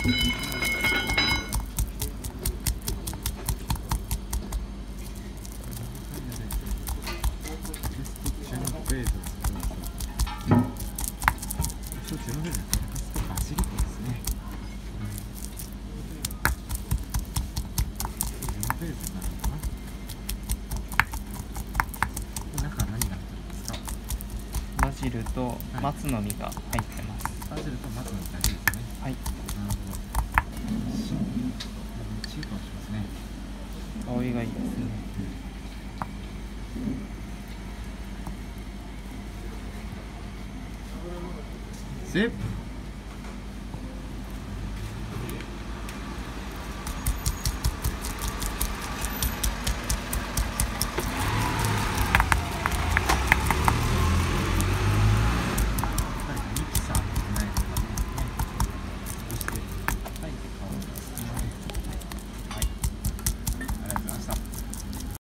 バジルと松の実が入ってます。 バジルと松の実だけですね。 はい。 なるほど。シンプルしますね。 香りがいいですね。 セーフ。